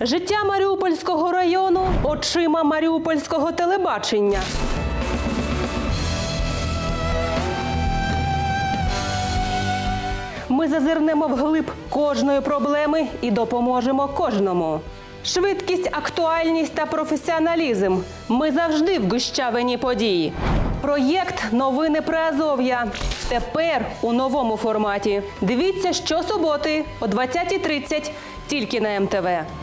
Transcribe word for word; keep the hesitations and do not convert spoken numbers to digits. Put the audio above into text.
Життя Маріупольського району очима Маріупольського телебачення. Ми зазирнемо вглиб кожної проблеми і допоможемо кожному. Швидкість, актуальність та професіоналізм. Ми завжди в гущавині подій. Проєкт «Новини Приазов'я». Тепер у новому форматі. Дивіться щосуботи о двадцятій тридцять тільки на ем те ве.